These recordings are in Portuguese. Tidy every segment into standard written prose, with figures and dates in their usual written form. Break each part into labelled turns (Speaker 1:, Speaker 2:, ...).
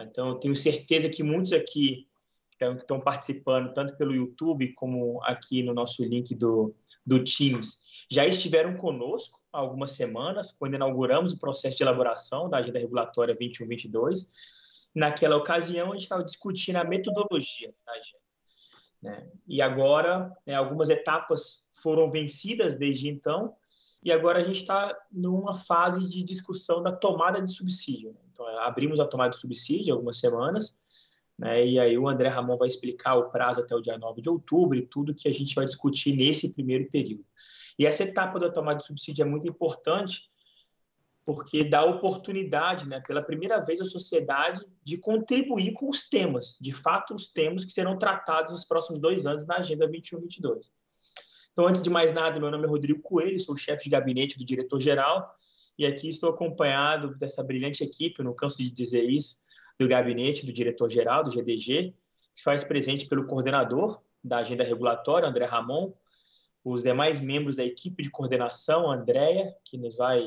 Speaker 1: Tá? Então, eu tenho certeza que muitos aqui que estão participando, tanto pelo YouTube como aqui no nosso link do Teams, já estiveram conosco há algumas semanas, quando inauguramos o processo de elaboração da Agenda Regulatória 21-22. Naquela ocasião, a gente estava discutindo a metodologia da agenda, né? E agora, né, algumas etapas foram vencidas desde então, e agora a gente está numa fase de discussão da tomada de subsídio, né? Então, abrimos a tomada de subsídio há algumas semanas, né? E aí o André Ramon vai explicar o prazo até o dia 9 de outubro e tudo que a gente vai discutir nesse primeiro período. E essa etapa da tomada de subsídio é muito importante porque dá oportunidade, né, pela primeira vez à sociedade de contribuir com os temas, de fato, os temas que serão tratados nos próximos 2 anos na Agenda 21-22. Então, antes de mais nada, meu nome é Rodrigo Coelho, sou o chefe de gabinete do diretor-geral e aqui estou acompanhado dessa brilhante equipe, eu não canso de dizer isso, do gabinete do diretor-geral, do GDG, que se faz presente pelo coordenador da Agenda Regulatória, André Ramon, os demais membros da equipe de coordenação, a Andréia, que nos vai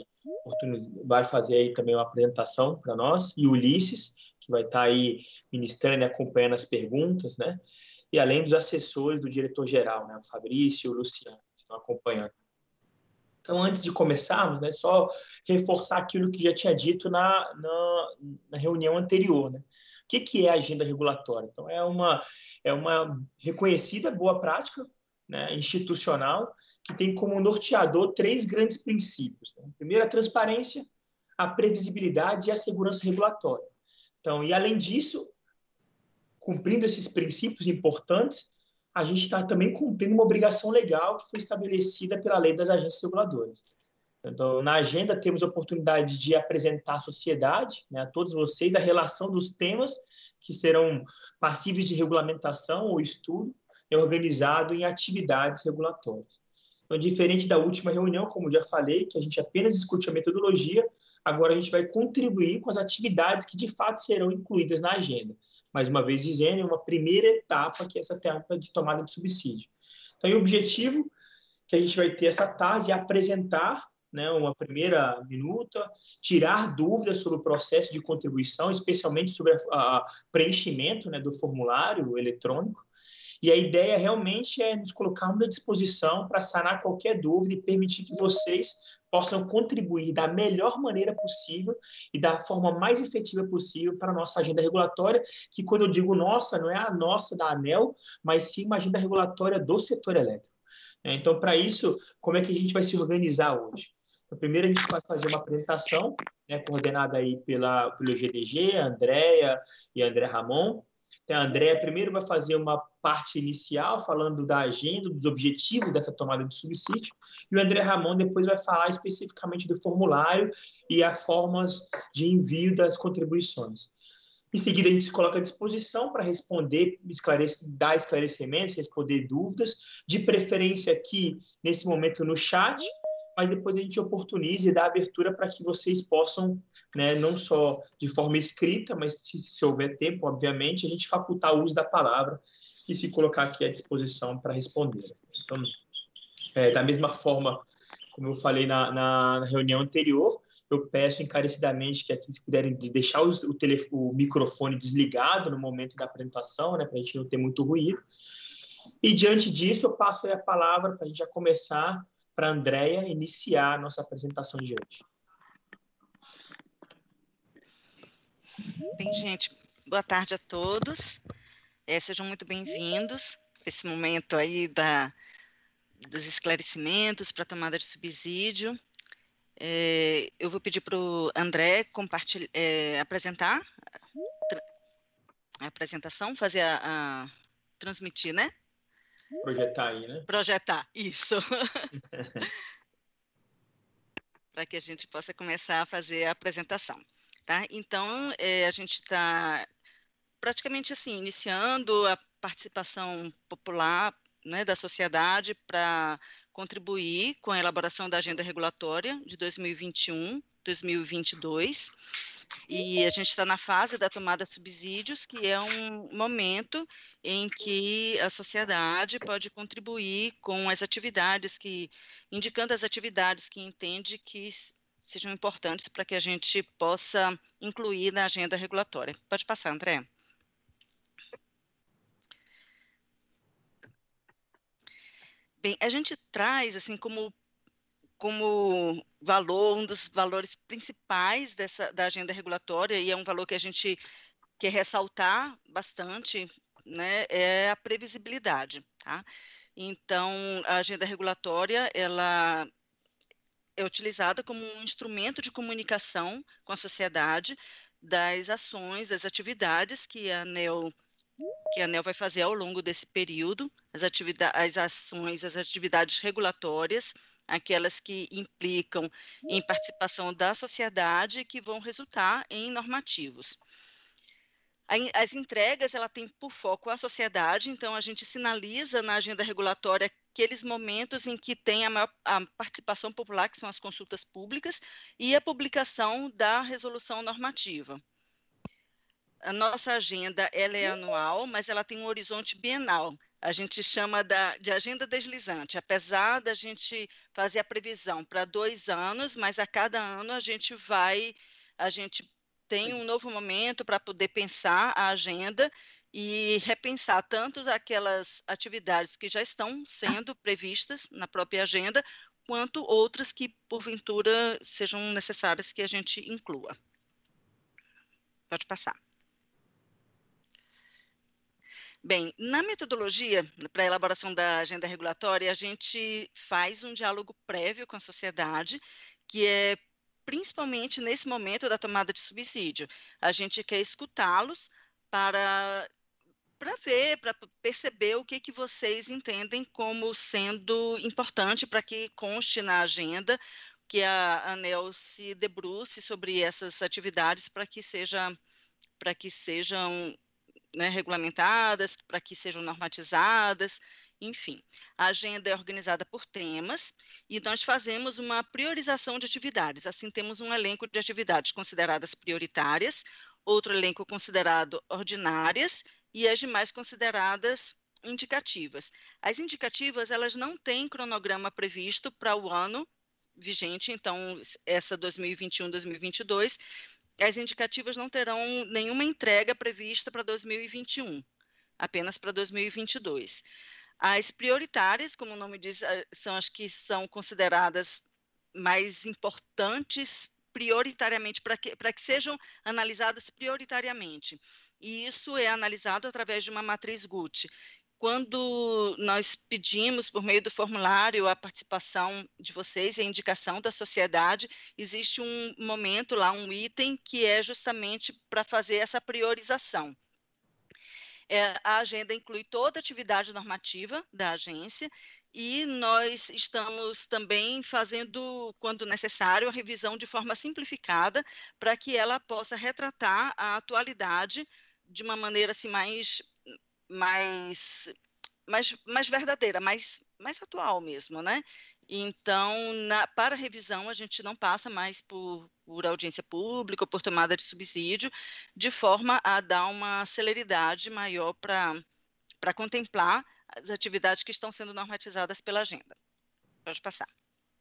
Speaker 1: fazer aí também uma apresentação para nós, e o Ulisses, que vai estar aí ministrando e acompanhando as perguntas, né? E além dos assessores do diretor-geral, né? O Fabrício e o Luciano, que estão acompanhando. Então, antes de começarmos, né, só reforçar aquilo que já tinha dito na reunião anterior, né? O que é a agenda regulatória? Então, é uma reconhecida boa prática, né, institucional, que tem como norteador 3 grandes princípios, né? Primeiro, a transparência, a previsibilidade e a segurança regulatória. Então, e além disso, cumprindo esses princípios importantes, a gente está também cumprindo uma obrigação legal que foi estabelecida pela lei das agências reguladoras. Então, na agenda, temos a oportunidade de apresentar à sociedade, né, a todos vocês, a relação dos temas que serão passíveis de regulamentação ou estudo, organizado em atividades regulatórias. Então, diferente da última reunião, como já falei, que a gente apenas discute a metodologia, agora a gente vai contribuir com as atividades que, de fato, serão incluídas na agenda. Mais uma vez dizendo, é uma primeira etapa, que é essa etapa de tomada de subsídio. Então, o objetivo que a gente vai ter essa tarde é apresentar, né, uma primeira minuta, tirar dúvidas sobre o processo de contribuição, especialmente sobre o preenchimento, né, do formulário eletrônico. E a ideia realmente é nos colocarmos à disposição para sanar qualquer dúvida e permitir que vocês possam contribuir da melhor maneira possível e da forma mais efetiva possível para a nossa agenda regulatória, que quando eu digo nossa, não é a nossa da ANEEL, mas sim uma agenda regulatória do setor elétrico. Então, para isso, como é que a gente vai se organizar hoje? Então, primeiro, a gente vai fazer uma apresentação, né, coordenada aí pelo GDG, a Andréia e a André Ramon. Então, a Andréia primeiro vai fazer uma parte inicial, falando da agenda, dos objetivos dessa tomada de subsídio, e o André Ramon depois vai falar especificamente do formulário e as formas de envio das contribuições. Em seguida, a gente se coloca à disposição para responder, dar esclarecimentos, responder dúvidas, de preferência aqui, nesse momento, no chat, mas depois a gente oportuniza e dá abertura para que vocês possam, né, não só de forma escrita, mas se houver tempo, obviamente, a gente facultar o uso da palavra e se colocar aqui à disposição para responder. Então, da mesma forma, como eu falei na reunião anterior, eu peço encarecidamente que aqui, se puderem, deixar o microfone desligado no momento da apresentação, né, para a gente não ter muito ruído. E, diante disso, eu passo aí a palavra para a gente já começar, para a Andréia iniciar a nossa apresentação de hoje.
Speaker 2: Bem, gente, boa tarde a todos. Sejam muito bem-vindos para esse momento aí dos esclarecimentos para a tomada de subsídio. Eu vou pedir para o André apresentar a apresentação, fazer transmitir, né?
Speaker 1: Projetar aí, né?
Speaker 2: Projetar, isso. Para que a gente possa começar a fazer a apresentação, tá? Então, a gente está praticamente assim, iniciando a participação popular, né, da sociedade para contribuir com a elaboração da agenda regulatória de 2021-2022. E a gente está na fase da tomada de subsídios, que é um momento em que a sociedade pode contribuir com as atividades indicando as atividades que entende que sejam importantes para que a gente possa incluir na agenda regulatória. Pode passar, André. Bem, a gente traz, assim, como valor, um dos valores principais da agenda regulatória, e é um valor que a gente quer ressaltar bastante, né, é a previsibilidade, tá? Então, a agenda regulatória, ela é utilizada como um instrumento de comunicação com a sociedade das ações, das atividades que a ANEEL vai fazer ao longo desse período, as ações, as atividades regulatórias, aquelas que implicam em participação da sociedade, que vão resultar em normativos. As entregas, ela tem por foco a sociedade, então a gente sinaliza na agenda regulatória aqueles momentos em que tem a participação popular, que são as consultas públicas, e a publicação da resolução normativa. A nossa agenda, ela é anual, mas ela tem um horizonte bienal. A gente chama de agenda deslizante, apesar da gente fazer a previsão para 2 anos, mas a cada ano a gente tem um novo momento para poder pensar a agenda e repensar tanto aquelas atividades que já estão sendo previstas na própria agenda, quanto outras que, porventura, sejam necessárias que a gente inclua. Pode passar. Bem, na metodologia para a elaboração da agenda regulatória, a gente faz um diálogo prévio com a sociedade, que é principalmente nesse momento da tomada de subsídio. A gente quer escutá-los para ver, para perceber o que vocês entendem como sendo importante para que conste na agenda, que a ANEEL se debruce sobre essas atividades para que sejam né, regulamentadas, para que sejam normatizadas, enfim. A agenda é organizada por temas e nós fazemos uma priorização de atividades. Assim, temos um elenco de atividades consideradas prioritárias, outro elenco considerado ordinárias e as demais consideradas indicativas. As indicativas, elas não têm cronograma previsto para o ano vigente, então, essa 2021-2022, as indicativas não terão nenhuma entrega prevista para 2021, apenas para 2022. As prioritárias, como o nome diz, são as que são consideradas mais importantes prioritariamente, para que sejam analisadas prioritariamente. E isso é analisado através de uma matriz GUT. Quando nós pedimos, por meio do formulário, a participação de vocês e a indicação da sociedade, existe um momento lá, um item, que é justamente para fazer essa priorização. A agenda inclui toda a atividade normativa da agência e nós estamos também fazendo, quando necessário, a revisão de forma simplificada para que ela possa retratar a atualidade de uma maneira assim, mais verdadeira, mais atual mesmo, né? Então, para revisão, a gente não passa mais por audiência pública ou por tomada de subsídio, de forma a dar uma celeridade maior para contemplar as atividades que estão sendo normatizadas pela agenda. Pode passar.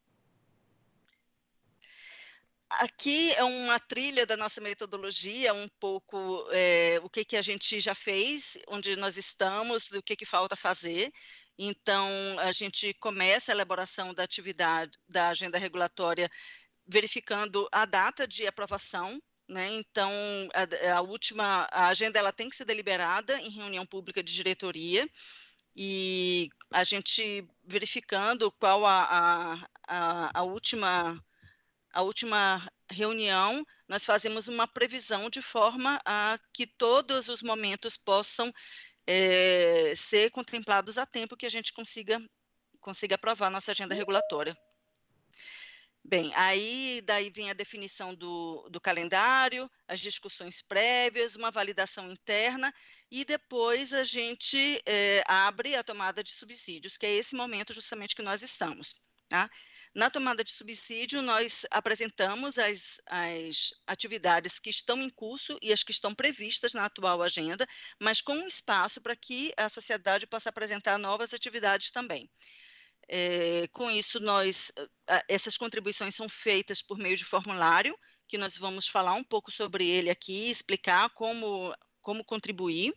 Speaker 2: Aqui é uma trilha da nossa metodologia, um pouco o que a gente já fez, onde nós estamos, o que falta fazer. Então, a gente começa a elaboração da atividade da agenda regulatória verificando a data de aprovação, né? Então, a agenda ela tem que ser deliberada em reunião pública de diretoria, e a gente verificando qual a última reunião, nós fazemos uma previsão de forma a que todos os momentos possam ser contemplados a tempo que a gente consiga aprovar nossa agenda regulatória. Bem, daí vem a definição do calendário, as discussões prévias, uma validação interna, e depois a gente abre a tomada de subsídios, que é esse momento justamente que nós estamos. Tá? Na tomada de subsídio, nós apresentamos as atividades que estão em curso e as que estão previstas na atual agenda, mas com um espaço para que a sociedade possa apresentar novas atividades também. Com isso, nós essas contribuições são feitas por meio de formulário, que nós vamos falar um pouco sobre ele aqui, explicar como contribuir.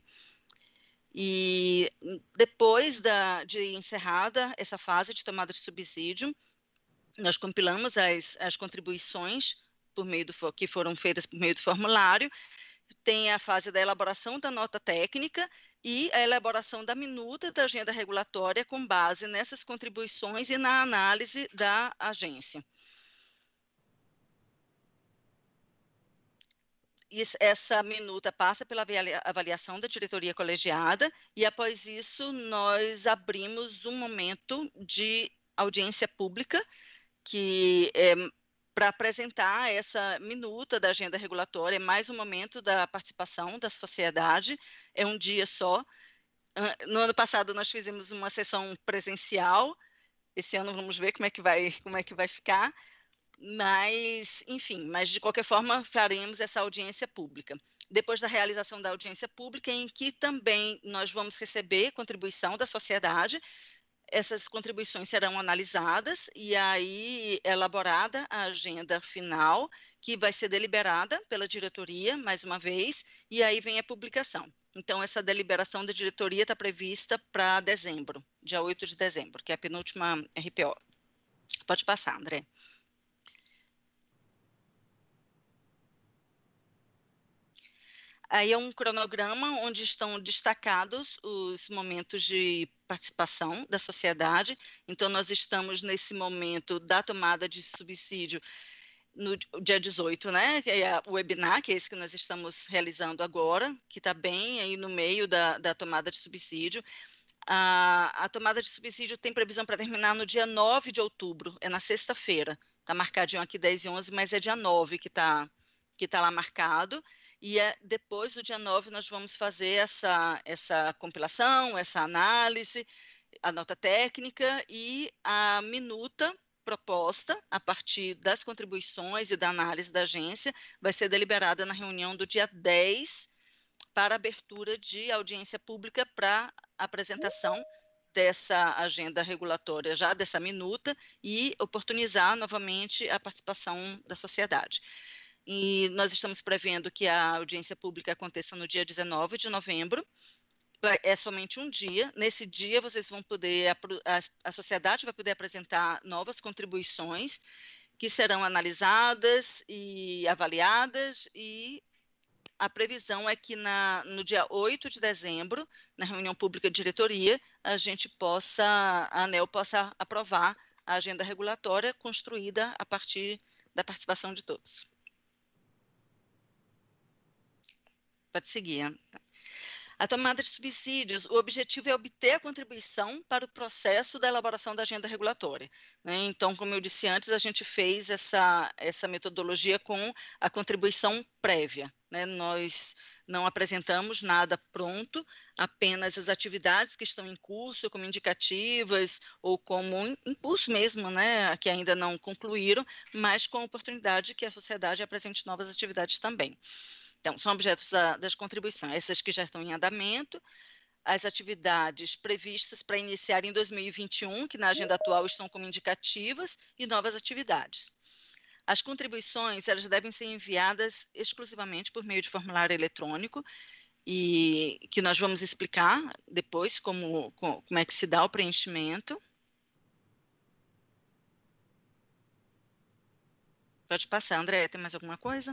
Speaker 2: E depois de encerrada essa fase de tomada de subsídio, nós compilamos as contribuições que foram feitas por meio do formulário. Tem a fase da elaboração da nota técnica e a elaboração da minuta da agenda regulatória com base nessas contribuições e na análise da agência. Essa minuta passa pela avaliação da diretoria colegiada e, após isso, nós abrimos um momento de audiência pública que para apresentar essa minuta da agenda regulatória, mais um momento da participação da sociedade, é um dia só. No ano passado, nós fizemos uma sessão presencial, esse ano vamos ver como é que vai ficar, mas, enfim, de qualquer forma, faremos essa audiência pública. Depois da realização da audiência pública, em que também nós vamos receber contribuição da sociedade, essas contribuições serão analisadas e aí elaborada a agenda final, que vai ser deliberada pela diretoria, mais uma vez, e aí vem a publicação. Então, essa deliberação da diretoria está prevista para dezembro, dia 8 de dezembro, que é a penúltima RPO. Pode passar, André. Aí é um cronograma onde estão destacados os momentos de participação da sociedade. Então, nós estamos nesse momento da tomada de subsídio no dia 18, né? Que é o webinar, que é esse que nós estamos realizando agora, que está bem aí no meio da tomada de subsídio. A tomada de subsídio tem previsão para terminar no dia 9 de outubro, é na sexta-feira. Está marcadinho aqui 10 e 11, mas é dia 9 que tá lá marcado. E depois do dia 9 nós vamos fazer essa compilação, essa análise, a nota técnica e a minuta proposta a partir das contribuições e da análise da agência vai ser deliberada na reunião do dia 10 para abertura de audiência pública para apresentação dessa agenda regulatória, já dessa minuta, e oportunizar novamente a participação da sociedade. E nós estamos prevendo que a audiência pública aconteça no dia 19 de novembro, é somente um dia. Nesse dia, vocês vão poder, a sociedade vai poder apresentar novas contribuições que serão analisadas e avaliadas, e a previsão é que no dia 8 de dezembro, na reunião pública de diretoria, a ANEEL possa aprovar a agenda regulatória construída a partir da participação de todos. Pode seguir. A tomada de subsídios, o objetivo é obter a contribuição para o processo da elaboração da agenda regulatória, né? Então, como eu disse antes, a gente fez essa metodologia com a contribuição prévia, né? Nós não apresentamos nada pronto, apenas as atividades que estão em curso, como indicativas ou como impulso mesmo, né? Que ainda não concluíram, mas com a oportunidade que a sociedade apresente novas atividades também. Então, são objetos das contribuições, essas que já estão em andamento, as atividades previstas para iniciar em 2021, que na agenda atual estão como indicativas, e novas atividades. As contribuições, elas devem ser enviadas exclusivamente por meio de formulário eletrônico, e que nós vamos explicar depois como é que se dá o preenchimento. Pode passar, André, tem mais alguma coisa?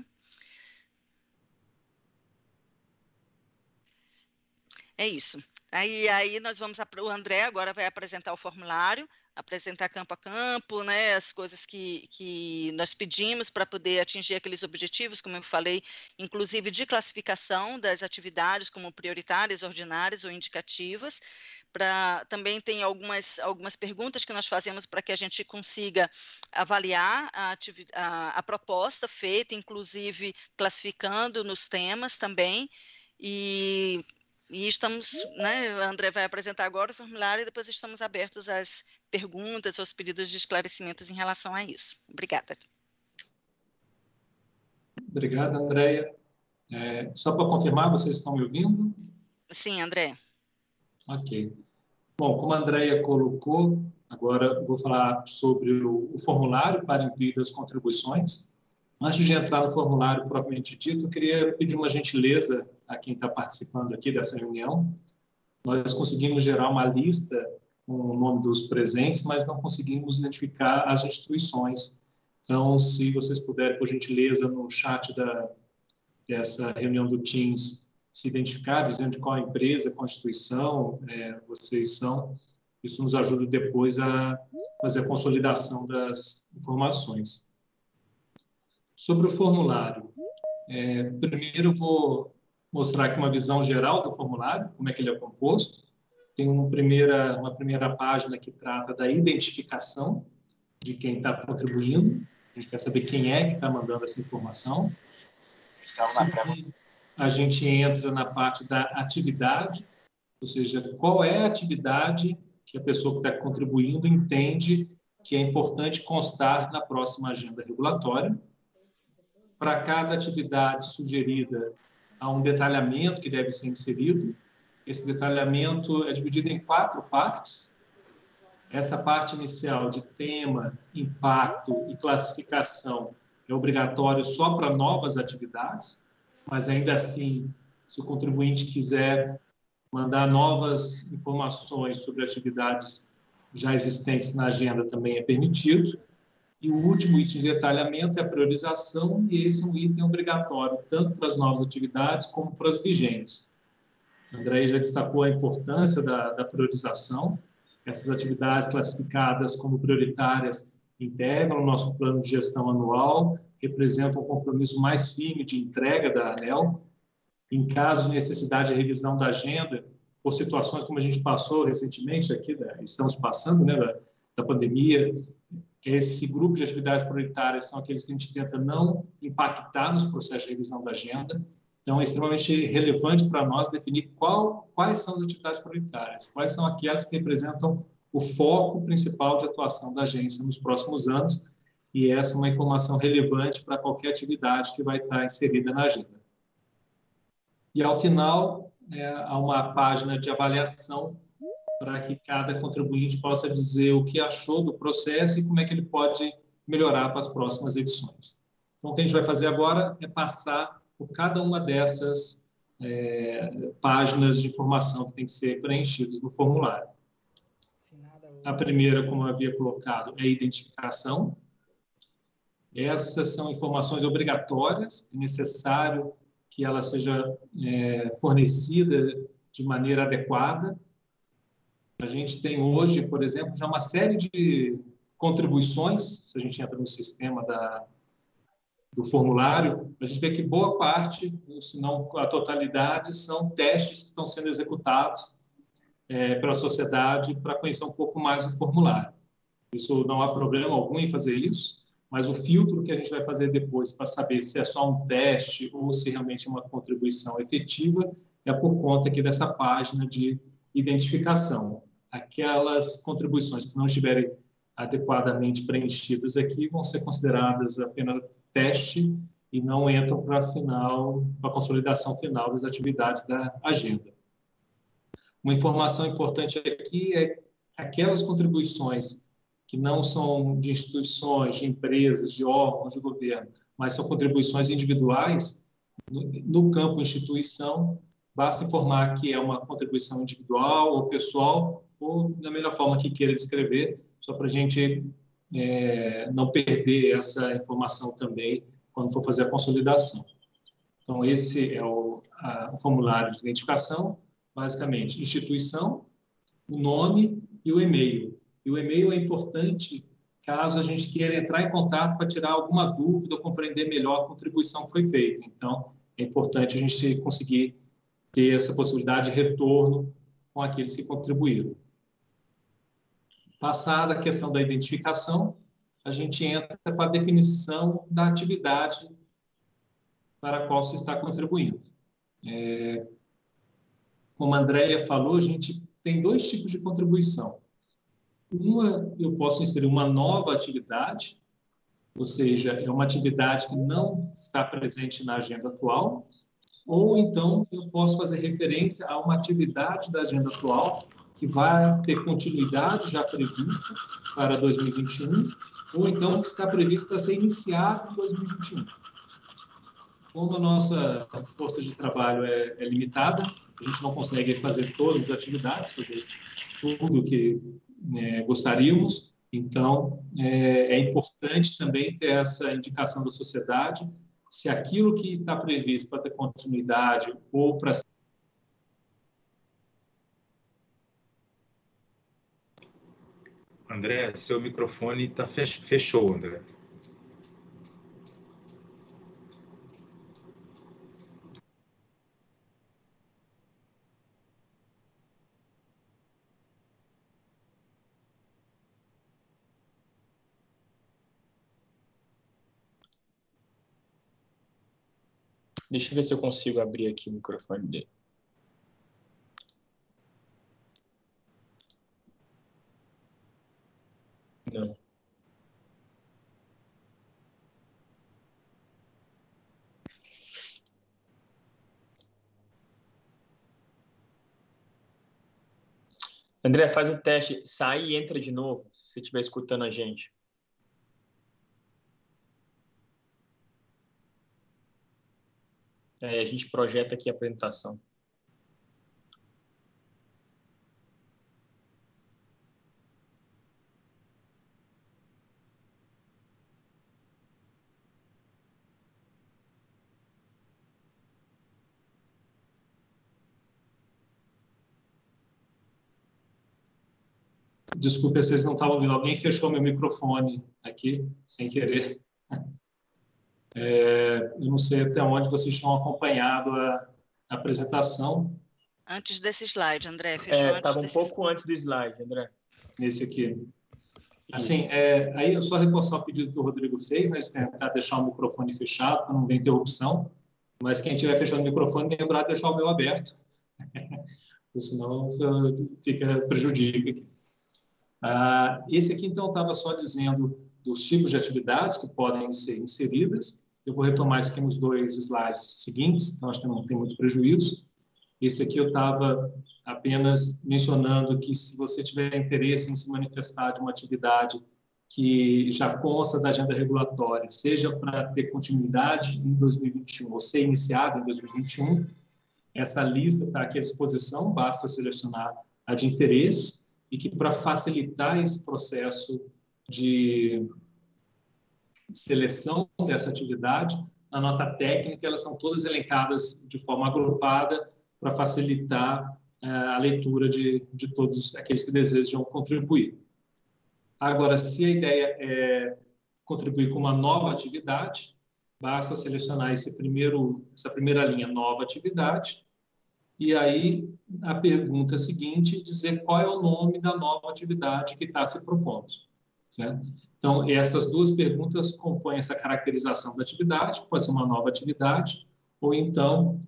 Speaker 2: É isso. Aí nós vamos, o André agora vai apresentar o formulário, apresentar campo a campo, né, as coisas que nós pedimos para poder atingir aqueles objetivos, como eu falei, inclusive de classificação das atividades como prioritárias, ordinárias ou indicativas. Também tem algumas perguntas que nós fazemos para que a gente consiga avaliar a proposta feita, inclusive classificando nos temas também, E estamos, né, o André vai apresentar agora o formulário e depois estamos abertos às perguntas, aos pedidos de esclarecimentos em relação a isso. Obrigada.
Speaker 3: Obrigado, Andréia. Só para confirmar, vocês estão me ouvindo?
Speaker 2: Sim, André.
Speaker 3: Ok. Bom, como a Andréia colocou, Agora eu vou falar sobre o formulário para envio das contribuições. Antes de entrar no formulário propriamente dito, eu queria pedir uma gentileza a quem está participando aqui dessa reunião. Nós conseguimos gerar uma lista com o nome dos presentes, mas não conseguimos identificar as instituições. Então, se vocês puderem, por gentileza, no chat dessa reunião do Teams, se identificar, dizendo de qual empresa, qual instituição vocês são, isso nos ajuda depois a fazer a consolidação das informações. Sobre o formulário, primeiro eu vou mostrar aqui uma visão geral do formulário, como é que ele é composto. Tem uma primeira página que trata da identificação de quem está contribuindo. A gente quer saber quem é que está mandando essa informação. A gente entra na parte da atividade, ou seja, qual é a atividade que a pessoa que está contribuindo entende que é importante constar na próxima agenda regulatória. Para cada atividade sugerida, há um detalhamento que deve ser inserido. Esse detalhamento é dividido em 4 partes. Essa parte inicial de tema, impacto e classificação é obrigatório só para novas atividades, mas ainda assim, se o contribuinte quiser mandar novas informações sobre atividades já existentes na agenda, também é permitido. E o último item de detalhamento é a priorização, e esse é um item obrigatório, tanto para as novas atividades como para as vigentes. A Andréia já destacou a importância da priorização. Essas atividades classificadas como prioritárias integram o nosso plano de gestão anual, representam um compromisso mais firme de entrega da ANEEL. Em caso de necessidade de revisão da agenda, por situações como a gente passou recentemente aqui, estamos passando, né, da pandemia, esse grupo de atividades prioritárias são aqueles que a gente tenta não impactar nos processos de revisão da agenda. Então, é extremamente relevante para nós definir quais são as atividades prioritárias, quais são aquelas que representam o foco principal de atuação da agência nos próximos anos, e essa é uma informação relevante para qualquer atividade que vai estar inserida na agenda. E, ao final, há uma página de avaliação para que cada contribuinte possa dizer o que achou do processo e como é que ele pode melhorar para as próximas edições. Então, o que a gente vai fazer agora é passar por cada uma dessas páginas de informação que tem que ser preenchidas no formulário. A primeira, como eu havia colocado, é a identificação. Essas são informações obrigatórias, é necessário que ela seja fornecida de maneira adequada. A gente tem hoje, por exemplo, já uma série de contribuições, se a gente entra no sistema do formulário, a gente vê que boa parte, se não a totalidade, são testes que estão sendo executados pela sociedade para conhecer um pouco mais o formulário. Isso não há problema algum em fazer isso, mas o filtro que a gente vai fazer depois para saber se é só um teste ou se realmente é uma contribuição efetiva é por conta aqui dessa página de identificação. Aquelas contribuições que não estiverem adequadamente preenchidas aqui vão ser consideradas apenas teste e não entram para a consolidação final das atividades da agenda. Uma informação importante aqui é aquelas contribuições que não são de instituições, de empresas, de órgãos de governo, mas são contribuições individuais, no campo instituição, basta informar que é uma contribuição individual ou pessoal, ou da melhor forma que queira descrever, só para a gente não perder essa informação também quando for fazer a consolidação. Então, esse é o formulário de identificação, basicamente, instituição, o nome e o e-mail. E o e-mail é importante caso a gente queira entrar em contato para tirar alguma dúvida ou compreender melhor a contribuição que foi feita. Então, é importante a gente conseguir ter essa possibilidade de retorno com aqueles que contribuíram. Passada a questão da identificação, a gente entra para a definição da atividade para a qual se está contribuindo. Como a Andréia falou, a gente tem 2 tipos de contribuição. Uma, eu posso inserir uma nova atividade, ou seja, é uma atividade que não está presente na agenda atual, ou então eu posso fazer referência a uma atividade da agenda atual que vai ter continuidade já prevista para 2021, ou então que está prevista para ser iniciada em 2021. Como a nossa força de trabalho é limitada, a gente não consegue fazer todas as atividades, fazer tudo o que gostaríamos, então é importante também ter essa indicação da sociedade, se aquilo que está previsto para ter continuidade ou para...
Speaker 4: André, seu microfone fechou, André.
Speaker 1: Deixa eu ver se eu consigo abrir aqui o microfone dele. Não. André, faz o teste, sai e entra de novo, se você estiver escutando a gente. A gente projeta aqui a apresentação.
Speaker 3: Desculpe, vocês não estavam ouvindo. Alguém fechou meu microfone aqui, sem querer. Eu não sei até onde vocês estão acompanhando a apresentação.
Speaker 2: Antes desse slide, André, fechou antes
Speaker 1: estava um pouco antes do slide, André.
Speaker 3: Nesse aqui. Assim, aí eu só reforçar o pedido que o Rodrigo fez, né, de tentar deixar o microfone fechado, para não ter interrupção, mas quem estiver fechando o microfone, lembrar de deixar o meu aberto, senão prejudica aqui. Esse aqui, então, estava só dizendo dos tipos de atividades que podem ser inseridas. Eu vou retomar isso aqui nos 2 slides seguintes, então acho que não tem muito prejuízo. Esse aqui eu estava apenas mencionando que se você tiver interesse em se manifestar de uma atividade que já consta da agenda regulatória, seja para ter continuidade em 2021 ou ser iniciada em 2021, essa lista está aqui à disposição, basta selecionar a de interesse, e que para facilitar esse processo de seleção dessa atividade, na nota técnica elas são todas elencadas de forma agrupada para facilitar a leitura de todos aqueles que desejam contribuir. Agora, se a ideia é contribuir com uma nova atividade, basta selecionar essa primeira linha, nova atividade, e aí a pergunta seguinte, dizer qual é o nome da nova atividade que está se propondo. Certo? Então, essas 2 perguntas compõem essa caracterização da atividade, pode ser uma nova atividade, ou então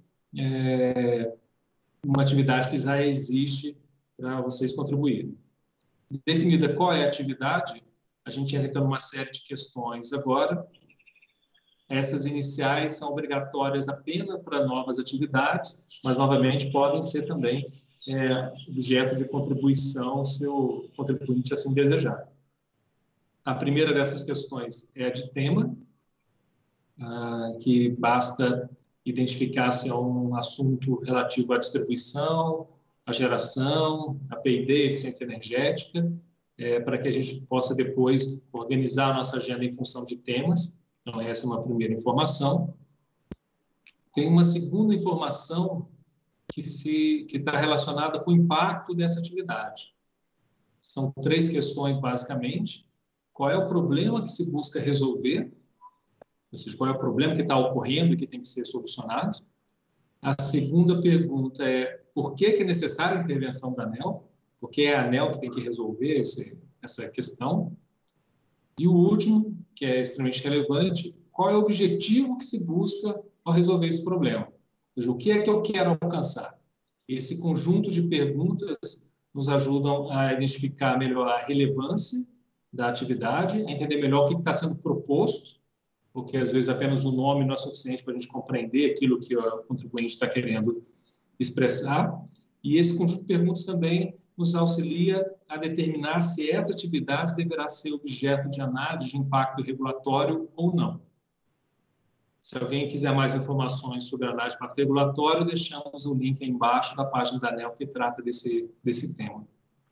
Speaker 3: uma atividade que já existe para vocês contribuírem. Definida qual é a atividade, a gente entra numa série de questões agora. Essas iniciais são obrigatórias apenas para novas atividades, mas, novamente, podem ser também objeto de contribuição, se o contribuinte assim desejar. A primeira dessas questões é a de tema, que basta identificar se é um assunto relativo à distribuição, à geração, à P&D, eficiência energética, para que a gente possa depois organizar a nossa agenda em função de temas. Então, essa é uma primeira informação. Tem uma segunda informação que está relacionada com o impacto dessa atividade. São 3 questões, basicamente. Qual é o problema que se busca resolver? Ou seja, qual é o problema que está ocorrendo e que tem que ser solucionado? A segunda pergunta é por que é necessária a intervenção da ANEEL? Porque é a ANEEL que tem que resolver essa questão. E o último, que é extremamente relevante, qual é o objetivo que se busca ao resolver esse problema? Ou seja, o que é que eu quero alcançar? Esse conjunto de perguntas nos ajudam a identificar melhor a relevância da atividade, a entender melhor o que está sendo proposto, porque às vezes apenas o nome não é suficiente para a gente compreender aquilo que o contribuinte está querendo expressar. E esse conjunto de perguntas também nos auxilia a determinar se essa atividade deverá ser objeto de análise de impacto regulatório ou não. Se alguém quiser mais informações sobre a análise de impacto regulatório, deixamos o link aí embaixo da página da ANEEL que trata desse tema.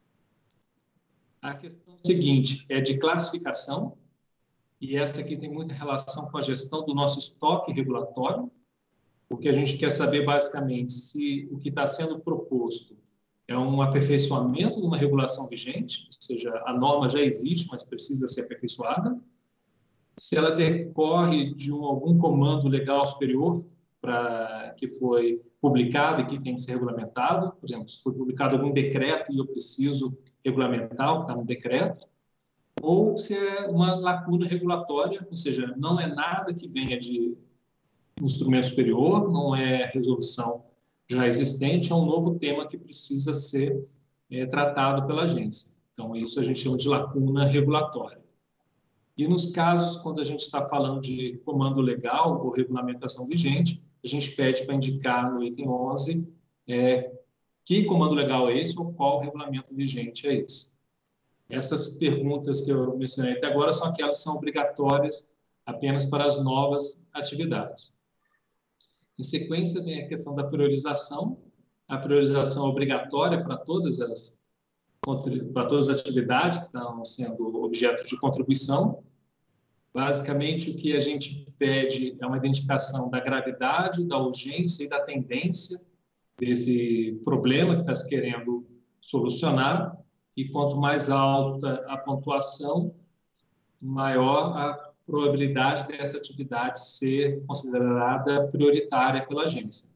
Speaker 3: A questão seguinte é de classificação, e essa aqui tem muita relação com a gestão do nosso estoque regulatório. O que a gente quer saber, basicamente, se o que está sendo proposto é um aperfeiçoamento de uma regulação vigente, ou seja, a norma já existe, mas precisa ser aperfeiçoada, se ela decorre de algum comando legal superior que foi publicado e que tem que ser regulamentado, por exemplo, se foi publicado algum decreto e eu preciso regulamentar o que está no decreto, ou se é uma lacuna regulatória, ou seja, não é nada que venha de um instrumento superior, não é resolução já existente, é um novo tema que precisa ser tratado pela agência. Então, isso a gente chama de lacuna regulatória. E nos casos, quando a gente está falando de comando legal ou regulamentação vigente, a gente pede para indicar no item 11 que comando legal é esse ou qual regulamento vigente é esse. Essas perguntas que eu mencionei até agora são aquelas que são obrigatórias apenas para as novas atividades. Em sequência, vem a questão da priorização. A priorização é obrigatória para todas as atividades que estão sendo objeto de contribuição. Basicamente, o que a gente pede é uma identificação da gravidade, da urgência e da tendência desse problema que está se querendo solucionar. E quanto mais alta a pontuação, maior a probabilidade dessa atividade ser considerada prioritária pela agência.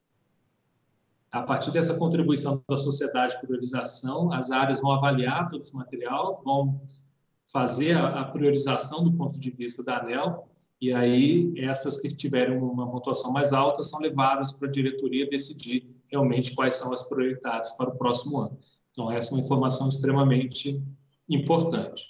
Speaker 3: A partir dessa contribuição da sociedade de priorização, as áreas vão avaliar todo esse material, vão fazer a priorização do ponto de vista da ANEEL, e aí essas que tiverem uma pontuação mais alta são levadas para a diretoria decidir realmente quais são as prioridades para o próximo ano. Então, essa é uma informação extremamente importante.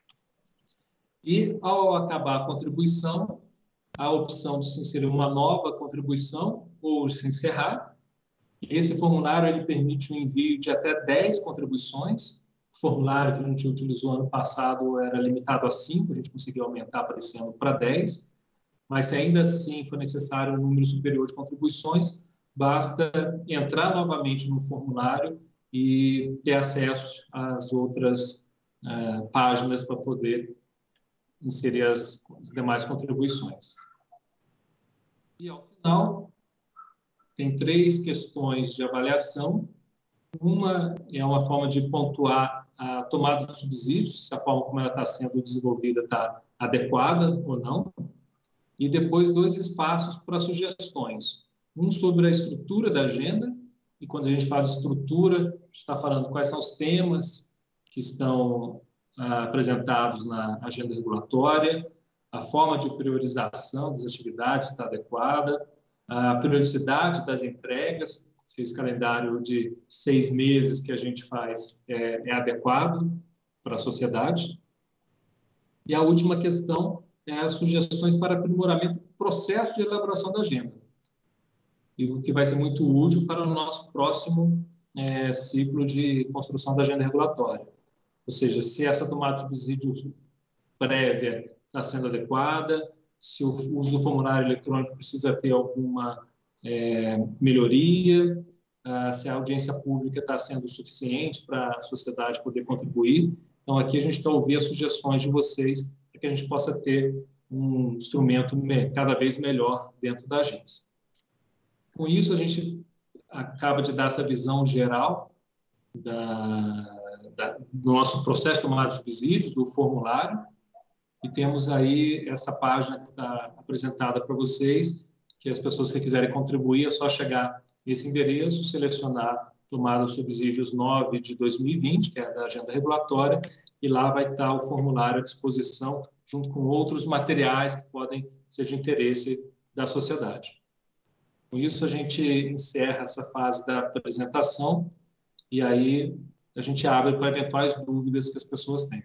Speaker 3: E, ao acabar a contribuição, há a opção de se inserir uma nova contribuição ou se encerrar. Esse formulário ele permite o envio de até 10 contribuições. O formulário que a gente utilizou ano passado era limitado a 5, a gente conseguiu aumentar para esse ano para 10. Mas, se ainda assim for necessário um número superior de contribuições, basta entrar novamente no formulário e ter acesso às outras páginas para poder inserir as demais contribuições. E, ao final, tem 3 questões de avaliação. Uma é uma forma de pontuar a tomada de subsídios, se a forma como ela está sendo desenvolvida está adequada ou não. E depois 2 espaços para sugestões. Um sobre a estrutura da agenda, e quando a gente fala de estrutura, a gente está falando quais são os temas que estão apresentados na agenda regulatória, a forma de priorização das atividades está adequada, a periodicidade das entregas, se esse calendário de 6 meses que a gente faz é adequado para a sociedade. E a última questão é as sugestões para aprimoramento do processo de elaboração da agenda, e o que vai ser muito útil para o nosso próximo ciclo de construção da agenda regulatória. Ou seja, se essa tomada de subsídio prévia está sendo adequada, se o uso do formulário eletrônico precisa ter alguma melhoria, se a audiência pública está sendo suficiente para a sociedade poder contribuir. Então, aqui a gente quer ouvir as sugestões de vocês para que a gente possa ter um instrumento cada vez melhor dentro da agência. Com isso, a gente acaba de dar essa visão geral do nosso processo de tomada de subsídios, do formulário, e temos aí essa página que está apresentada para vocês, que as pessoas que quiserem contribuir, é só chegar nesse endereço, selecionar tomada de subsídios 9 de 2020, que é da agenda regulatória, e lá vai estar o formulário à disposição, junto com outros materiais que podem ser de interesse da sociedade. Com isso, a gente encerra essa fase da apresentação e aí a gente abre para eventuais dúvidas que as pessoas tenham.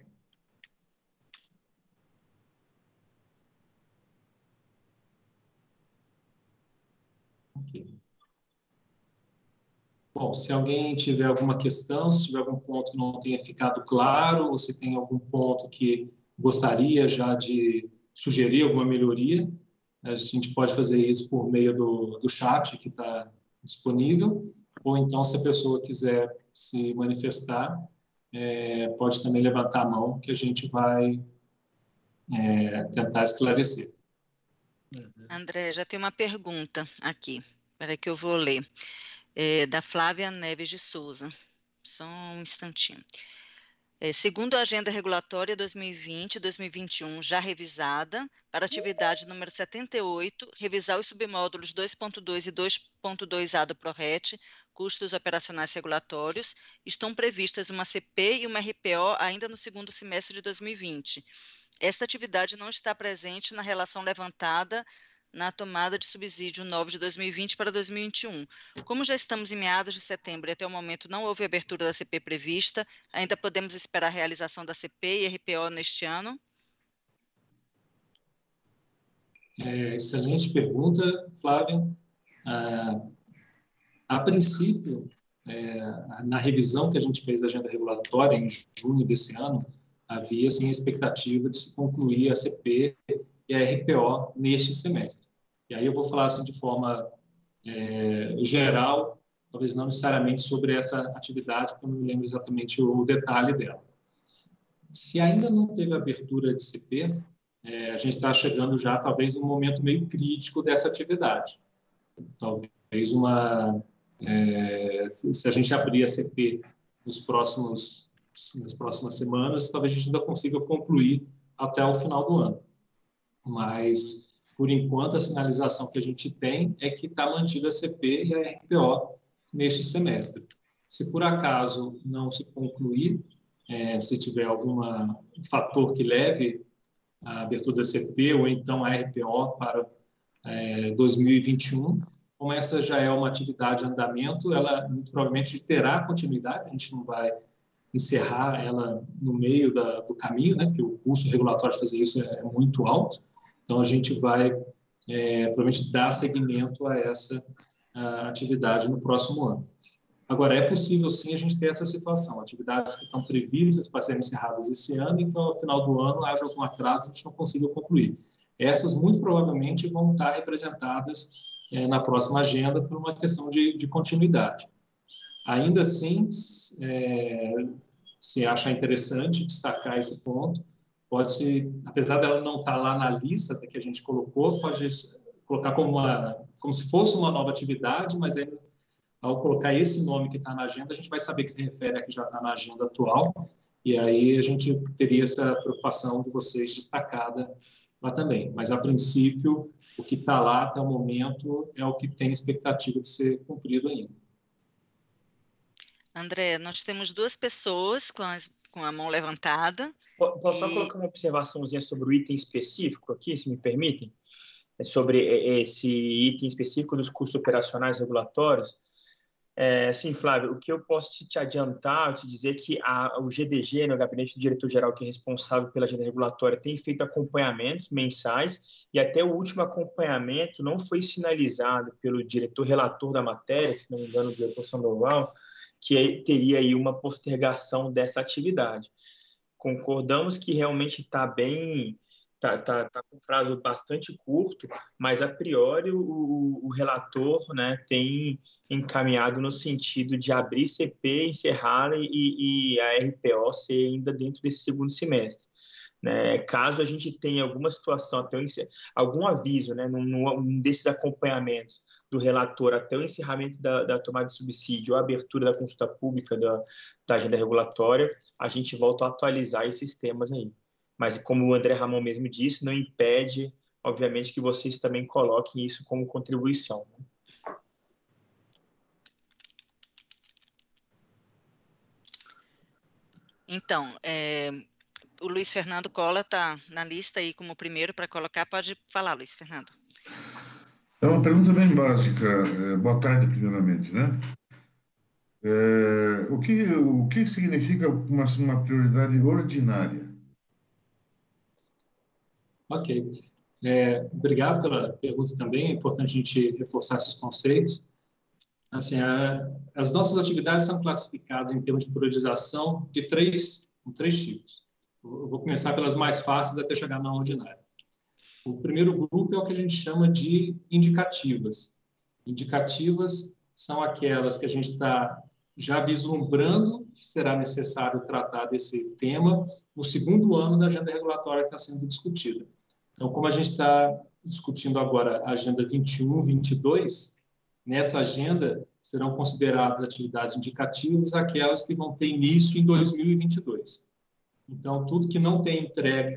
Speaker 3: Okay. Bom, Bom, se alguém tiver alguma questão, se tiver algum ponto que não tenha ficado claro, ou se tem algum ponto que gostaria já de sugerir alguma melhoria, a gente pode fazer isso por meio do chat que está disponível, ou então, se a pessoa quiser se manifestar, pode também levantar a mão, que a gente vai tentar esclarecer.
Speaker 2: André, já tem uma pergunta aqui, espera que eu vou ler, da Flávia Neves de Souza. Só um instantinho. Segundo a Agenda Regulatória 2020-2021, já revisada, para a atividade número 78, revisar os submódulos 2.2 e 2.2A do PRORET, custos operacionais regulatórios, estão previstas uma CP e uma RPO ainda no segundo semestre de 2020. Esta atividade não está presente na relação levantada na tomada de subsídio 9 de 2020 para 2021. Como já estamos em meados de setembro e até o momento não houve abertura da CP prevista, ainda podemos esperar a realização da CP e RPO neste ano?
Speaker 3: Excelente pergunta, Flávia. A princípio, na revisão que a gente fez da agenda regulatória em junho desse ano, havia sim, a expectativa de se concluir a CP e a RPO neste semestre. E aí eu vou falar assim de forma geral, talvez não necessariamente sobre essa atividade, porque eu não me lembro exatamente o detalhe dela. Se ainda não teve abertura de CP, a gente está chegando já talvez num momento meio crítico dessa atividade. Talvez se a gente abrir a CP nas próximas semanas, talvez a gente ainda consiga concluir até o final do ano. Mas, por enquanto, a sinalização que a gente tem é que está mantida a CP e a RPO neste semestre. Se por acaso não se concluir, se tiver algum fator que leve a abertura da CP ou então a RPO para 2021, como essa já é uma atividade em andamento, ela muito provavelmente terá continuidade, a gente não vai encerrar ela no meio do caminho, né, porque o custo regulatório de fazer isso é muito alto, então a gente vai provavelmente dar seguimento a essa atividade no próximo ano. Agora, é possível sim a gente ter essa situação, atividades que estão previstas para serem encerradas esse ano e que ao final do ano haja algum atraso, a gente não consiga concluir. Essas muito provavelmente vão estar representadas na próxima agenda por uma questão de continuidade. Ainda assim, se achar interessante destacar esse ponto, pode-se, apesar dela não estar lá na lista que a gente colocou, pode colocar como se fosse uma nova atividade, mas aí, ao colocar esse nome que está na agenda, a gente vai saber que se refere a que já está na agenda atual, e aí a gente teria essa preocupação de vocês destacada lá também. Mas, a princípio, o que está lá até o momento é o que tem expectativa de ser cumprido ainda.
Speaker 2: André, nós temos duas pessoas com a mão levantada.
Speaker 1: Posso só colocar uma observaçãozinha sobre o item específico aqui, se me permitem? Sobre esse item específico dos custos operacionais regulatórios. Sim, Flávio, o que eu posso te adiantar, te dizer que o GDG, o Gabinete do Diretor-Geral, que é responsável pela agenda regulatória, tem feito acompanhamentos mensais e até o último acompanhamento não foi sinalizado pelo diretor-relator da matéria, se não me engano, o diretor Sandoval, que teria aí uma postergação dessa atividade. Concordamos que realmente está bem, está com prazo bastante curto, mas a priori o relator, né, tem encaminhado no sentido de abrir CP, encerrá-la e a RPO ser ainda dentro desse segundo semestre. Né? Caso a gente tenha alguma situação, até algum aviso, né, num desses acompanhamentos do relator até o encerramento da tomada de subsídio ou a abertura da consulta pública da agenda regulatória, a gente volta a atualizar esses temas aí. Mas, como o André Ramon mesmo disse, não impede, obviamente, que vocês também coloquem isso como contribuição.
Speaker 2: Então, o Luiz Fernando Cola está na lista aí como primeiro para colocar. Pode falar, Luiz Fernando.
Speaker 5: É uma pergunta bem básica. Boa tarde, primeiramente, né? O que significa uma prioridade ordinária?
Speaker 3: Ok. Obrigado pela pergunta também. É importante a gente reforçar esses conceitos. Assim, as nossas atividades são classificadas em termos de priorização de três tipos. Eu vou começar pelas mais fáceis até chegar na ordinária. O primeiro grupo é o que a gente chama de indicativas. Indicativas são aquelas que a gente está já vislumbrando que será necessário tratar desse tema no segundo ano da agenda regulatória que está sendo discutida. Então, como a gente está discutindo agora a agenda 21-22, nessa agenda serão consideradas atividades indicativas aquelas que vão ter início em 2022. Então, tudo que não tem entrega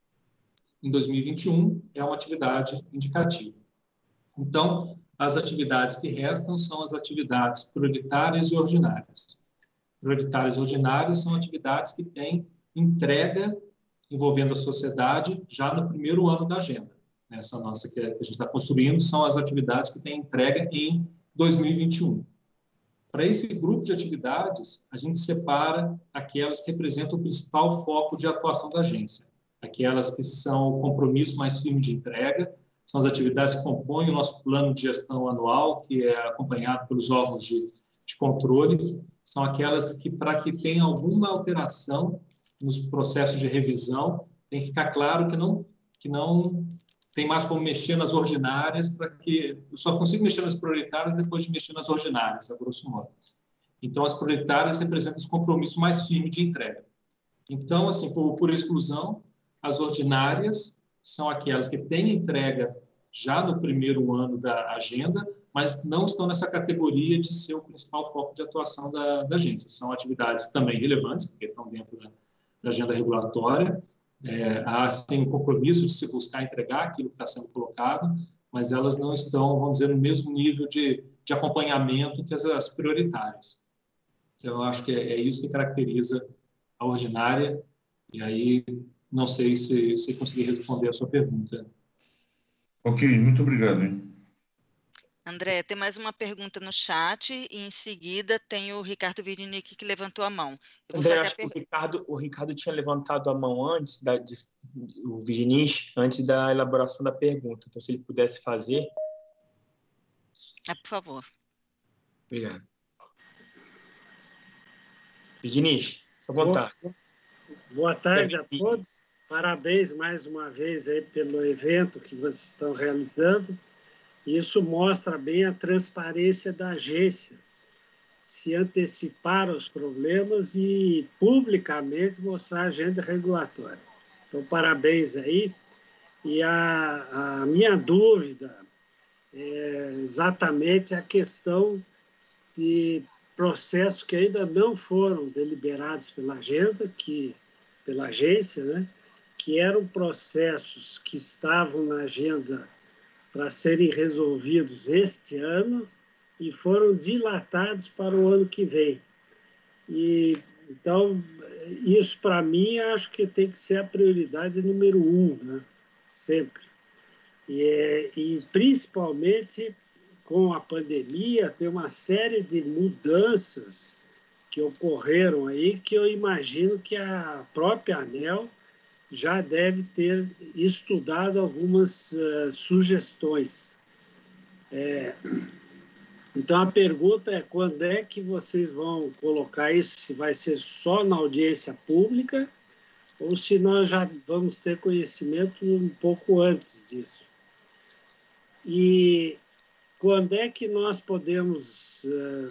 Speaker 3: em 2021 é uma atividade indicativa. Então, as atividades que restam são as atividades prioritárias e ordinárias. Prioritárias e ordinárias são atividades que têm entrega envolvendo a sociedade já no primeiro ano da agenda. Essa nossa que a gente está construindo são as atividades que têm entrega em 2021. Para esse grupo de atividades, a gente separa aquelas que representam o principal foco de atuação da agência. Aquelas que são o compromisso mais firme de entrega, são as atividades que compõem o nosso plano de gestão anual, que é acompanhado pelos órgãos de controle, são aquelas que, para que tenha alguma alteração nos processos de revisão, tem que ficar claro que não tem mais como mexer nas ordinárias, para que eu só consigo mexer nas prioritárias depois de mexer nas ordinárias, a grosso modo. Então, as prioritárias representam os compromissos mais firmes de entrega. Então, assim, por exclusão, as ordinárias são aquelas que têm entrega já no primeiro ano da agenda, mas não estão nessa categoria de ser o principal foco de atuação da agência. São atividades também relevantes, porque estão dentro da agenda regulatória. Há, sim, um compromisso de se buscar entregar aquilo que está sendo colocado, mas elas não estão, vamos dizer, no mesmo nível de acompanhamento que as prioritárias. Então, eu acho que é isso que caracteriza a ordinária, e aí não sei se consegui responder a sua pergunta.
Speaker 5: Ok, muito obrigado, hein?
Speaker 2: André, tem mais uma pergunta no chat e em seguida tem o Ricardo Virinic que levantou a mão.
Speaker 1: André, acho que o Ricardo tinha levantado a mão antes, o Virinic, antes da elaboração da pergunta. Então, se ele pudesse fazer...
Speaker 2: por favor.
Speaker 1: Obrigado. Virinic, à vontade.
Speaker 6: Boa tarde a todos. Parabéns mais uma vez aí pelo evento que vocês estão realizando. Isso mostra bem a transparência da agência, se antecipar aos problemas e publicamente mostrar a agenda regulatória. Então, parabéns aí. E a minha dúvida é exatamente a questão de processos que ainda não foram deliberados pela pela agência, né? Que eram processos que estavam na agenda para serem resolvidos este ano e foram dilatados para o ano que vem. E, então, isso para mim, acho que tem que ser a prioridade número 1, né? Sempre. E principalmente com a pandemia, tem uma série de mudanças que ocorreram aí que eu imagino que a própria ANEEL já deve ter estudado algumas sugestões. Então, a pergunta é quando é que vocês vão colocar isso, se vai ser só na audiência pública ou se nós já vamos ter conhecimento um pouco antes disso. E quando é que nós podemos...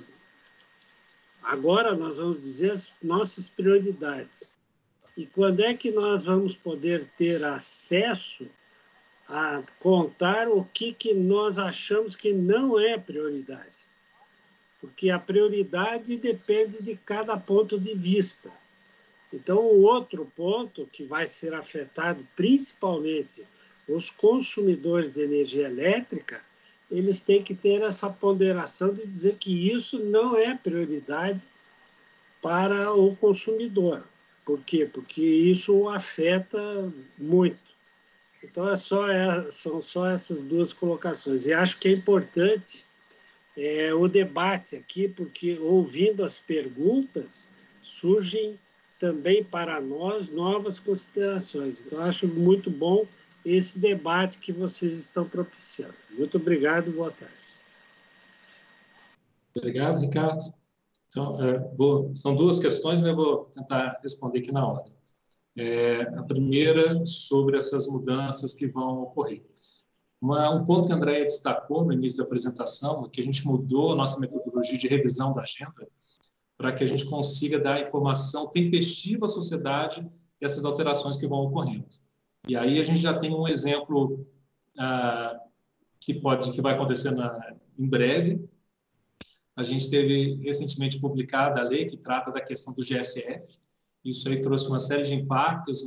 Speaker 6: Agora nós vamos dizer as nossas prioridades. E quando é que nós vamos poder ter acesso a contar o que nós achamos que não é prioridade? Porque a prioridade depende de cada ponto de vista. Então, o outro ponto que vai ser afetado, principalmente os consumidores de energia elétrica, eles têm que ter essa ponderação de dizer que isso não é prioridade para o consumidor. Por quê? Porque isso o afeta muito. Então, são só essas duas colocações. E acho que é importante o debate aqui, porque ouvindo as perguntas, surgem também para nós novas considerações. Então, acho muito bom esse debate que vocês estão propiciando. Muito obrigado, boa tarde.
Speaker 3: Obrigado, Ricardo. Então, são duas questões, mas eu vou tentar responder aqui na ordem. A primeira, sobre essas mudanças que vão ocorrer. Um ponto que a Andréia destacou no início da apresentação é que a gente mudou a nossa metodologia de revisão da agenda para que a gente consiga dar informação tempestiva à sociedade dessas alterações que vão ocorrendo. E aí a gente já tem um exemplo que vai acontecer em breve. A gente teve recentemente publicada a lei que trata da questão do GSF. Isso aí trouxe uma série de impactos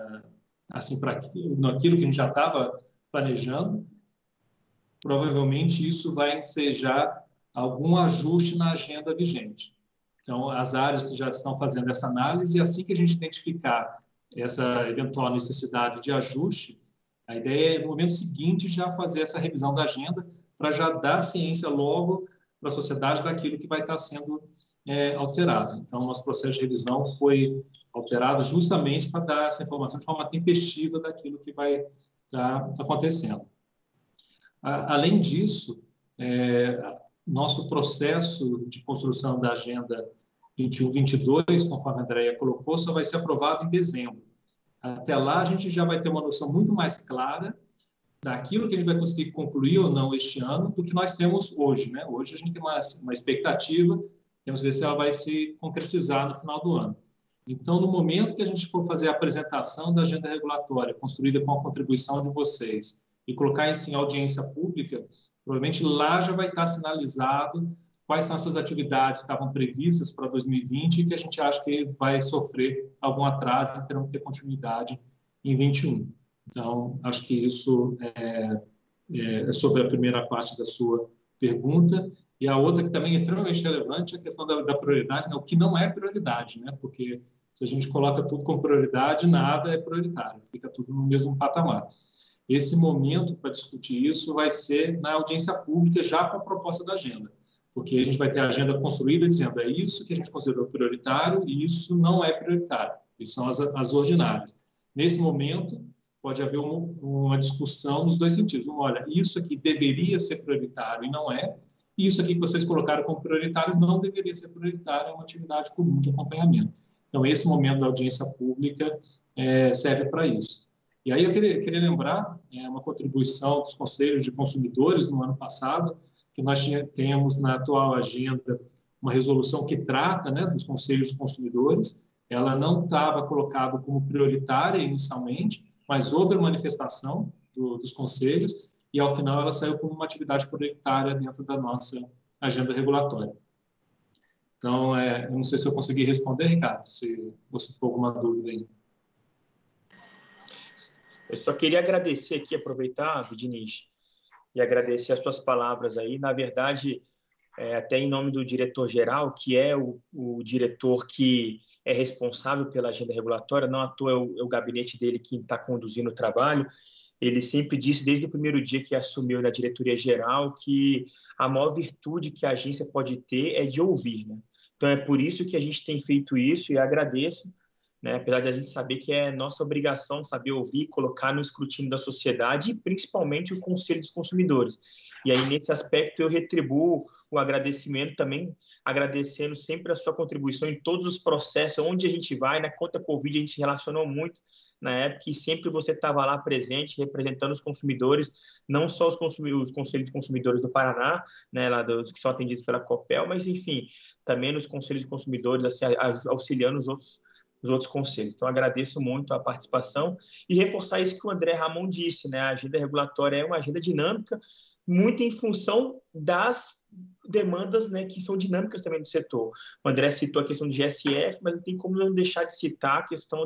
Speaker 3: naquilo que a gente já estava planejando. Provavelmente isso vai ensejar algum ajuste na agenda vigente. Então, as áreas já estão fazendo essa análise e assim que a gente identificar essa eventual necessidade de ajuste, a ideia é, no momento seguinte, já fazer essa revisão da agenda para já dar ciência logo para a sociedade daquilo que vai estar sendo alterado. Então, nosso processo de revisão foi alterado justamente para dar essa informação de forma tempestiva daquilo que vai estar acontecendo. Além disso, nosso processo de construção da Agenda 21-22, conforme a Andréia colocou, só vai ser aprovado em dezembro. Até lá, a gente já vai ter uma noção muito mais clara daquilo que a gente vai conseguir concluir ou não este ano do que nós temos hoje, né? Hoje a gente tem uma expectativa, temos que ver se ela vai se concretizar no final do ano. Então, no momento que a gente for fazer a apresentação da agenda regulatória, construída com a contribuição de vocês, e colocar isso em audiência pública, provavelmente lá já vai estar sinalizado quais são essas atividades que estavam previstas para 2020 e que a gente acha que vai sofrer algum atraso e terão que ter continuidade em 2021. Então, acho que isso é sobre a primeira parte da sua pergunta. E a outra, que também é extremamente relevante, é a questão da prioridade, né? O que não é prioridade, né? Porque se a gente coloca tudo como prioridade, nada é prioritário, fica tudo no mesmo patamar. Esse momento para discutir isso vai ser na audiência pública, já com a proposta da agenda, porque a gente vai ter a agenda construída dizendo é isso que a gente considerou prioritário e isso não é prioritário, isso são as ordinárias. Nesse momento, pode haver uma discussão nos dois sentidos. Olha, isso aqui deveria ser prioritário e não é, e isso aqui que vocês colocaram como prioritário não deveria ser prioritário, é uma atividade comum de acompanhamento. Então, esse momento da audiência pública serve para isso. E aí eu queria lembrar uma contribuição dos conselhos de consumidores no ano passado, que nós temos na atual agenda uma resolução que trata, né, dos conselhos de consumidores. Ela não estava colocada como prioritária inicialmente, mas houve a manifestação dos conselhos e, ao final, ela saiu como uma atividade prioritária dentro da nossa agenda regulatória. Então, eu não sei se eu consegui responder, Ricardo, se você for alguma dúvida aí.
Speaker 1: Eu só queria agradecer aqui, aproveitar, Diniz, e agradecer as suas palavras aí. Na verdade, até em nome do diretor-geral, que é o diretor que é responsável pela agenda regulatória, não à toa é o gabinete dele que está conduzindo o trabalho. Ele sempre disse, desde o primeiro dia que assumiu na diretoria-geral, que a maior virtude que a agência pode ter é de ouvir, né? Então, é por isso que a gente tem feito isso e agradeço, né? Apesar de a gente saber que é nossa obrigação saber ouvir, colocar no escrutínio da sociedade e principalmente o Conselho dos Consumidores. E aí, nesse aspecto, eu retribuo o agradecimento também, agradecendo sempre a sua contribuição em todos os processos, onde a gente vai, na conta Covid a gente relacionou muito na época e sempre você estava lá presente, representando os consumidores, não só os Conselhos de Consumidores do Paraná, né, lá dos que são atendidos pela Copel, mas, enfim, também nos Conselhos de Consumidores, assim, auxiliando os outros conselhos. Então, agradeço muito a participação e reforçar isso que o André Ramon disse, né? A agenda regulatória é uma agenda dinâmica, muito em função das demandas, né, que são dinâmicas também do setor. O André citou a questão do GSF, mas não tem como não deixar de citar a questão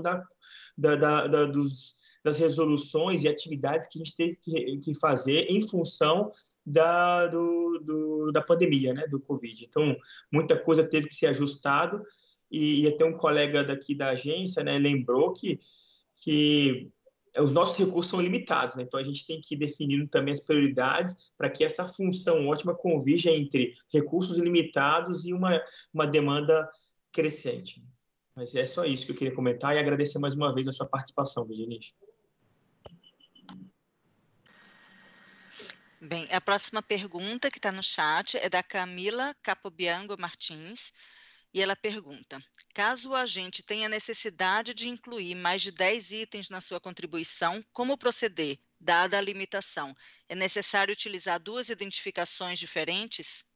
Speaker 1: das resoluções e atividades que a gente teve que fazer em função da pandemia, né, do Covid. Então, muita coisa teve que ser ajustado. E até um colega daqui da agência, né, lembrou que os nossos recursos são limitados, né? Então a gente tem que ir definindo também as prioridades para que essa função ótima convija entre recursos limitados e uma demanda crescente. Mas é só isso que eu queria comentar e agradecer mais uma vez a sua participação, Diniz.
Speaker 2: Bem, a próxima pergunta que está no chat é da Camila Capobianco Martins, e ela pergunta: caso o agente tenha necessidade de incluir mais de 10 itens na sua contribuição, como proceder, dada a limitação? É necessário utilizar 2 identificações diferentes?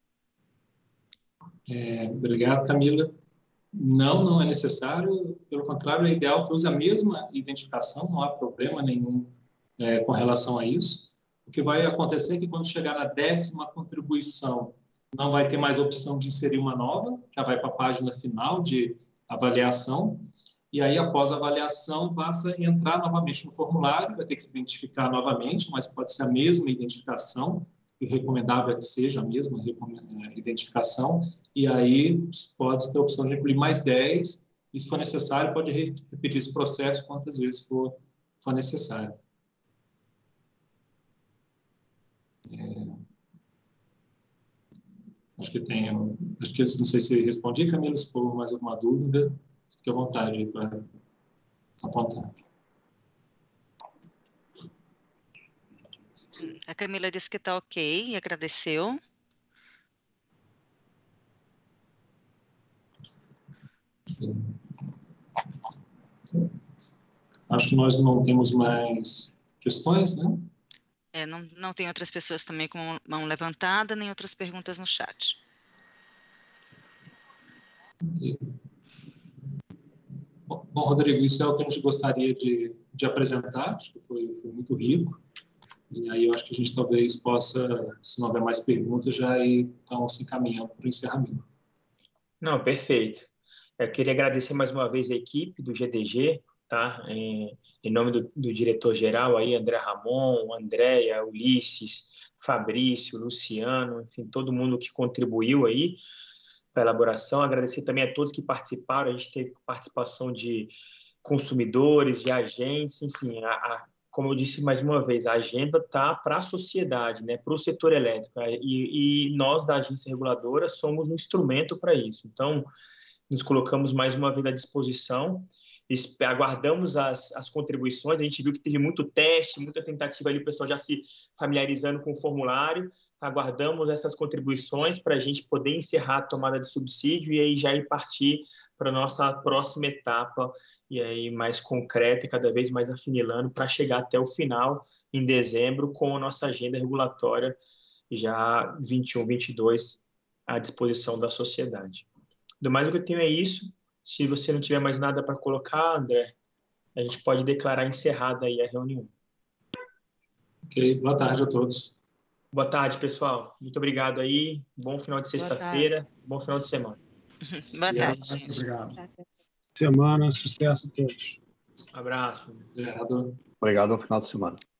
Speaker 3: Obrigado, Camila. Não é necessário, pelo contrário, é ideal que use a mesma identificação, não há problema nenhum com relação a isso. O que vai acontecer é que quando chegar na 10ª contribuição, não vai ter mais opção de inserir uma nova, já vai para a página final de avaliação, e aí, após a avaliação, basta entrar novamente no formulário, vai ter que se identificar novamente, mas pode ser a mesma identificação, e o recomendável é que seja a mesma identificação, e aí pode ter a opção de incluir mais 10, e se for necessário, pode repetir esse processo quantas vezes for necessário. Acho que não sei se respondi, Camila, se for mais alguma dúvida, fique à vontade para apontar.
Speaker 2: A Camila disse que está ok e agradeceu.
Speaker 3: Acho que nós não temos mais questões, né?
Speaker 2: Não tem outras pessoas também com mão levantada, nem outras perguntas no chat.
Speaker 3: Bom, Rodrigo, isso é o que a gente gostaria de apresentar, acho que foi muito rico, e aí eu acho que a gente talvez possa, se não houver mais perguntas, já ir então, se encaminhando para o encerramento.
Speaker 1: Não, perfeito. Eu queria agradecer mais uma vez a equipe do GDG, tá? Em nome do diretor-geral aí, André Ramon, Andréia, Ulisses, Fabrício, Luciano, enfim, todo mundo que contribuiu aí para a elaboração. Agradecer também a todos que participaram, a gente teve participação de consumidores, de agentes, enfim, como eu disse mais uma vez, a agenda está para a sociedade, né, para o setor elétrico, e nós da agência reguladora somos um instrumento para isso. Então, nos colocamos mais uma vez à disposição, aguardamos as contribuições. A gente viu que teve muito teste, muita tentativa ali, o pessoal já se familiarizando com o formulário. Aguardamos essas contribuições para a gente poder encerrar a tomada de subsídio e aí já ir partir para a nossa próxima etapa, e aí mais concreta e cada vez mais afunilando para chegar até o final, em dezembro, com a nossa agenda regulatória já 21, 22 à disposição da sociedade. Do mais, o que eu tenho é isso. Se você não tiver mais nada para colocar, André, a gente pode declarar encerrada aí a reunião.
Speaker 3: Ok, boa tarde a todos.
Speaker 1: Boa tarde, pessoal. Muito obrigado aí. Bom final de sexta-feira. Bom final de semana.
Speaker 2: Boa tarde, gente.
Speaker 7: Obrigado. Semana, sucesso a todos.
Speaker 1: Abraço.
Speaker 3: Obrigado.
Speaker 8: Obrigado, ao final de semana.